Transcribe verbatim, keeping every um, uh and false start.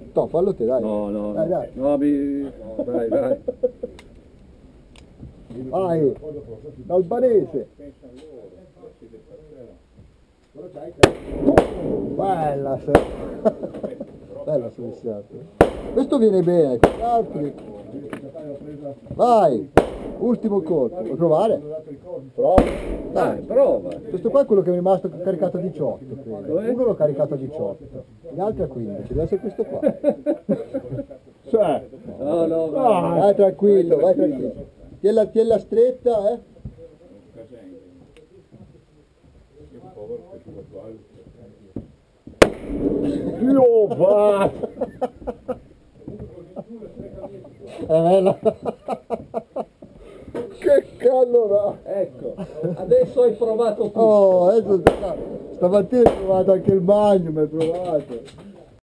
No, fallo te, dai. No, no, Dai, no. dai. No, mi... Dai, dai. Vai, l'albanese. Bella, se... bella solissata. Questo viene bene, quegli altri. Vai, ultimo colpo. Vuoi provare? Prova. Dai, prova. Questo qua è quello che mi è rimasto caricato a diciotto, credo. Dov'è? Uno l'ho caricato a diciotto, gli altri a quindici, deve essere questo qua. Cioè, No, no, vai. Vai tranquillo, vai tranquillo. Tienila, tienila stretta, eh. io va! È bella. Che callora! Ecco, adesso hai provato tutto. Oh, adesso sta- stamattina ho provato anche il bagno, mi hai provato.